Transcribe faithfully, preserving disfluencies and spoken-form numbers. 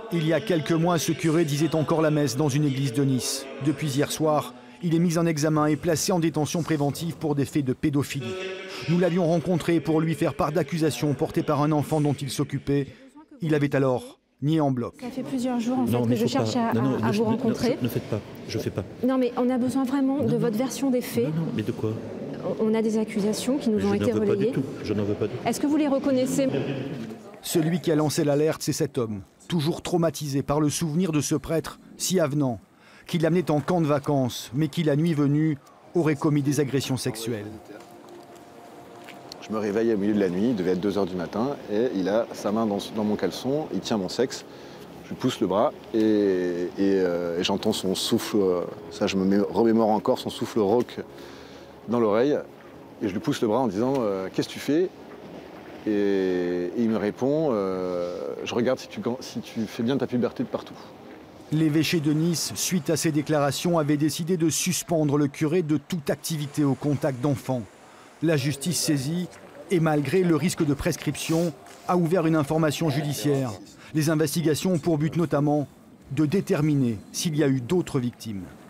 Il y a quelques mois, ce curé disait encore la messe dans une église de Nice. Depuis hier soir, il est mis en examen et placé en détention préventive pour des faits de pédophilie. Nous l'avions rencontré pour lui faire part d'accusations portées par un enfant dont il s'occupait. Il avait alors nié en bloc. Ça fait plusieurs jours en fait, non, que je cherche pas. à, non, non, à ne, vous rencontrer. Ne, ne faites pas, je fais pas. Non mais on a besoin vraiment non, de non. votre version des faits. Non, non, mais de quoi? On a des accusations qui nous mais ont été relayées. Je n'en veux pas du tout. Je n'en veux pas du tout. Est-ce que vous les reconnaissez? Celui qui a lancé l'alerte, c'est cet homme, toujours traumatisé par le souvenir de ce prêtre si avenant, qui l'amenait en camp de vacances, mais qui, la nuit venue, aurait commis des agressions sexuelles. Je me réveille au milieu de la nuit, il devait être deux heures du matin, et il a sa main dans, dans mon caleçon, il tient mon sexe, je lui pousse le bras, et, et, euh, et j'entends son souffle, ça je me remémore encore, son souffle rauque dans l'oreille, et je lui pousse le bras en disant euh, « Qu'est-ce que tu fais ?» Et, et il me répond euh, « Je regarde si tu, si tu fais bien ta puberté de partout. » L'évêché de Nice, suite à ces déclarations, avait décidé de suspendre le curé de toute activité au contact d'enfants. La justice saisie, et malgré le risque de prescription, a ouvert une information judiciaire. Les investigations ont pour but notamment de déterminer s'il y a eu d'autres victimes.